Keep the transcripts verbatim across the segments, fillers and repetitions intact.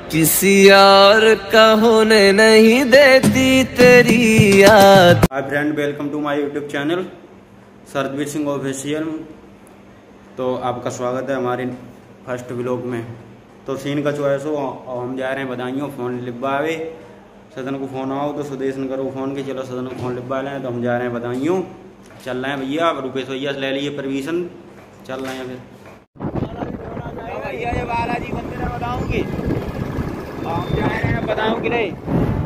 किसी और का होने नहीं देती तेरी याद। Hi friend, welcome to my YouTube channel Sardveer Singh official. तो आपका स्वागत है हमारे फर्स्ट व्लॉग में। तो सीन का चॉइस हो और हम जा रहे हैं बधाइयों फ़ोन लिबावे। सदन को फ़ोन आओ तो सुदेश न करो फ़ोन के, चलो सदन को फ़ोन लिबा लें। तो हम जा रहे हैं बधाइयों, चल रहे हैं भैया। रुपेश भैया से ले लिए परमिशन, चल रहे हैं फिर भैया। ये बालाजी मंदिर है, बताऊँगी हम जा रहे हैं, बताऊँ कि नहीं?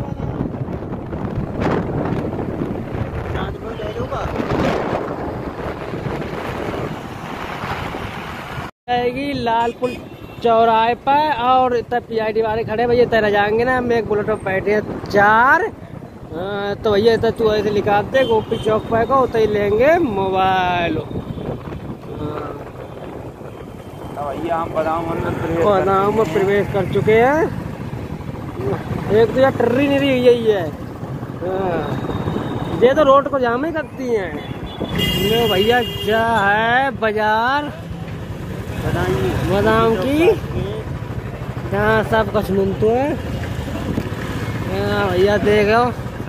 जाएगी लालपुर चौराहे पर और इतना पी आई डी वाले खड़े भैया तेरा जाएंगे ना। हम एक बुलेट पर बैठे हैं चार। आ, तो भैया इतना तू ऐसे लिखा दे गोपी चौक पर को उतर लेंगे मोबाइल। भैया हम बदाम बदाम में प्रवेश कर चुके हैं। एक तो यार टर्री नहीं रही यही है, ये तो रोड को जाम ही करती हैं। लो भैया जा है बाजार बादाम की, जहाँ सब कुछ मिलते है। भैया देखो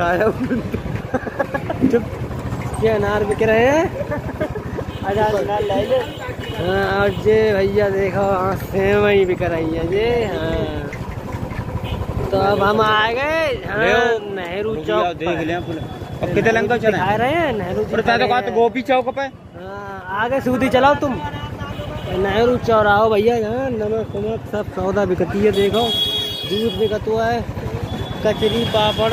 क्या अनार बिक रहे हैं। हाँ, और ये भैया देखो सेवई बिक रही है ये। हाँ, तो अब हम आ गए नेहरू चौक। देख लें अब कितने लंका चला रहे हैं नेहरू तो गोपी चौक पे। आगे सीधी चलाओ तुम नेहरू चौराहो भैया। यहाँ नमक नमक सब सौदा बिकती है। देखो दूध बिकत हुआ है, कचरी पापड़।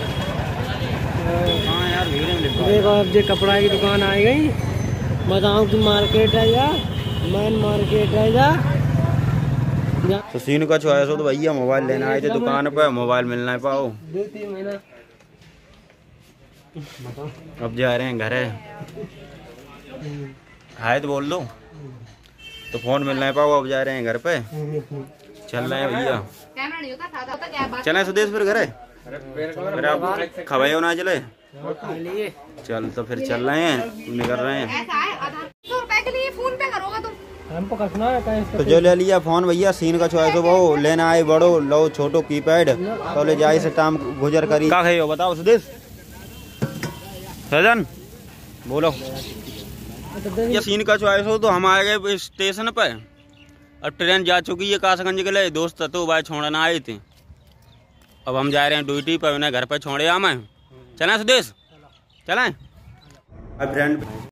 हाँ यार देखो अब ये कपड़ा की दुकान आ गई। बादाम की मार्केट है या मेन मार्केट है या। तो सीन का चॉइस हो तो भैया मोबाइल लेना आए थे दुकान पर, मोबाइल मिलना है पाओ। दो तीन महीना अब जा रहे हैं घर है हाय तो बोल दो तो फोन मिलना है पाओ। अब जा रहे हैं घर पे, चल रहे हैं भैया। चले सुदेश फिर घर है, फिर आप खवाए ना चले। चल तो फिर चल रहे हैं, निकल रहे हैं। तो जो ले लिया फोन भैया, सीन का चॉइस हो वो लेना आए बड़ो लो छोटो कीपैड तो ले जाए से टाइम गुजर करी। क्या खाई हो बताओ सुदेश सजन बोलो। ये सीन का चॉइस हो तो हम आ गए स्टेशन पे। अब ट्रेन जा चुकी है कासगंज के लिए। दोस्त तो भाई छोड़ना आए थे, अब हम जा रहे हैं ड्यूटी पर, उन्हें घर पर छोड़े। हम चलें सुदेश, चलें फ्रेंड।